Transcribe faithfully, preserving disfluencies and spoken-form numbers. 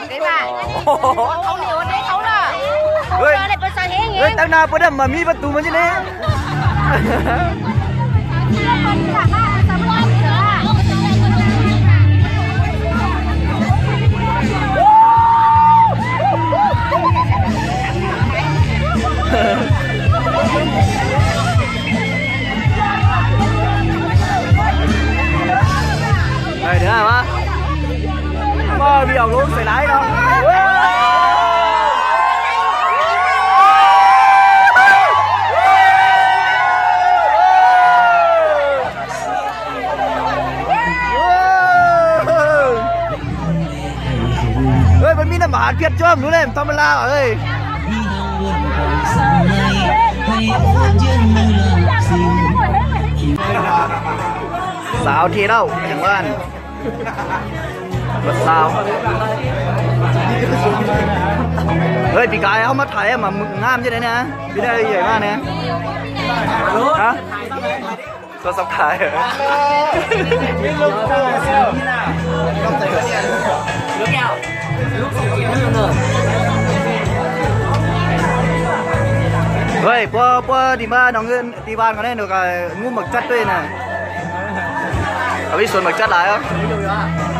cái bà không nhiều đấy không là này tôi sang hết ơi tao nào bữa đêm mà mi bắt tù mà như thế này thế nào á mà bị ổng luôn phải lái đâu ơi mình mi nằm hạt Việt cho nữa này tao mới la ơi sao thì đâu chẳng quan bật sao ơi bị cái không mất thấy mà ngam như thế nè đi đây vậy mà nè hả có sắp thải ơi qua qua đi ba đồng ngân đi ban có nên được ngu mực chất đây này có biết xuân mực chất lại không